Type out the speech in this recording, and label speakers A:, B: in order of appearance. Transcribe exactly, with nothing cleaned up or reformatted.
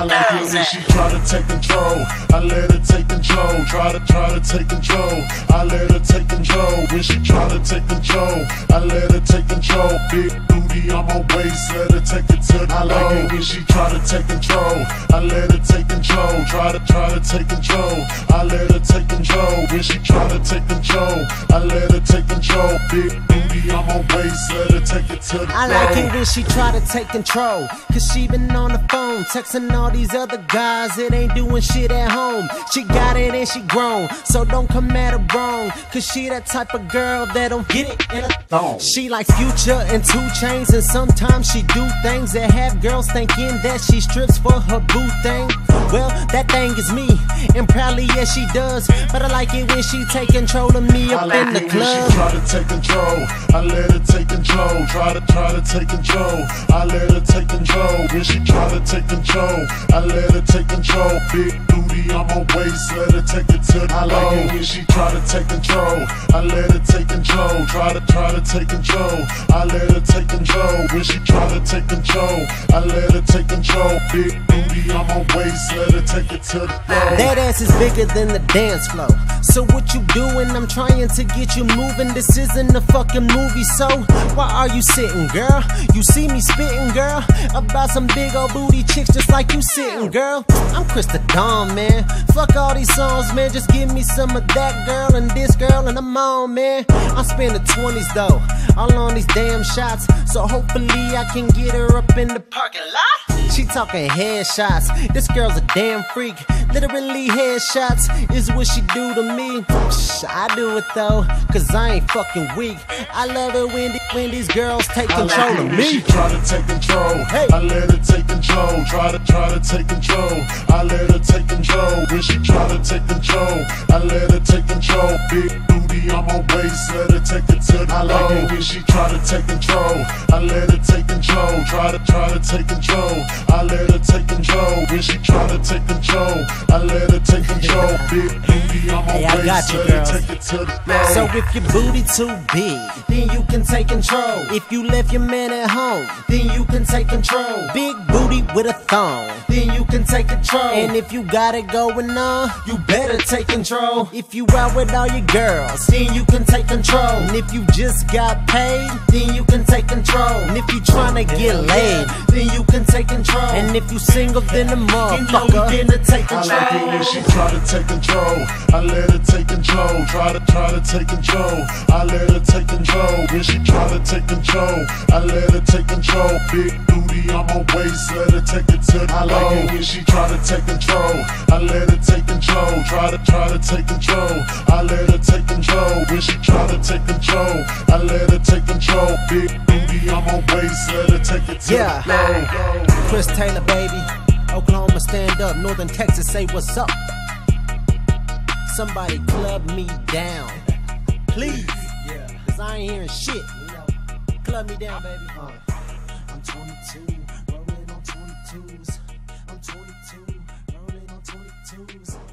A: I like it when she try to take control. I let her take control. Try to try to take control. I let her take control. When she try to take control, I let her take control. Big booty on my waist, let her take it to the I like low. It when she try to take control. I let her take control. Try to try to take control. I let her take control. When she try to take control, I let her take control. Big booty on my waist, let her take it to the
B: I like it when she try to take control, cause she been on the phone texting all these other guys that ain't doing shit at home. She got it and she grown, so don't come at her wrong, cause she that type of girl that don't get it in a thong. She like Future and two Chainz, and sometimes she do things that have girls thinking that she strips for her boo thing. Well, that thing is me, and probably yes she does, but I like it when she take control of me up
A: like
B: in the
A: it
B: club.
A: When she try to take control, I let her take control. Try to try to take control, I let her take control. When she try to take control, I let her take control. Big booty on my waist, let her take it to the I like it when she try to take control, I let her take control. Try to try to take control, I let her take control. When she try to take control, I let her take control. Big booty on my waist, let her take it to the floor.
B: That ass is bigger than the dance floor. So what you doing? I'm trying to get you moving. This isn't a fucking movie, so why are you sitting, girl? You see me spitting, girl, about some big old booty chicks just like you sitting, girl. I'm Krista Dawn, man. Fuck all these songs, man. Just give me some of that girl and this girl and I'm on, man. I'm spending twenties though, all on these damn shots, so hopefully I can get her up in the parking lot. She talking headshots, this girl's a damn freak. Literally headshots is what she do to me. Psh, I do it though, cause I ain't fucking weak. I love it when, the, when these girls take control of me.
A: She try to take control, hey. I let her take control. Try to try to take control, I let her take control. When she try to take control, I let her take control. Big booty on my waist, let her take it to the I low. Like it when she try to take control, I let her take control. Try to try to take control, I let her take control. When she try to take control, I let her take control. Big booty on my
B: hey, I
A: waist,
B: got you,
A: let
B: girls.
A: her take it to the floor.
B: So if your booty too big, then you can take control. If you left your man at home, then you can take control. Big booty with a thong, then you can take control. And if you got it going on, you better take control. If you out with all your girls, then you can take control. And if you just got paid, then you can take control. And if you tryna get laid, then you can take control. And if you single, then the motherfucker, you know to take control.
A: I like it when she try to take control, I let her take control. Try to try to take control, I let her take control. When she try to take control, I let her take control. Big booty on my waist, let her take it to the I like it when she try to take control, I let her take control. Try to try to take control, I let her take control. When she try to take control, I let her take control. Big booty on my waist, let her take it to
B: yeah.
A: the floor.
B: Chris Taylor, baby. Oklahoma, stand up. Northern Texas, say what's up. Somebody club me down, please, cause I ain't hearing shit. Club me down, baby. Uh, I'm twenty-two, rolling on twenty-twos. I'm twenty-two, rolling on twenty-twos.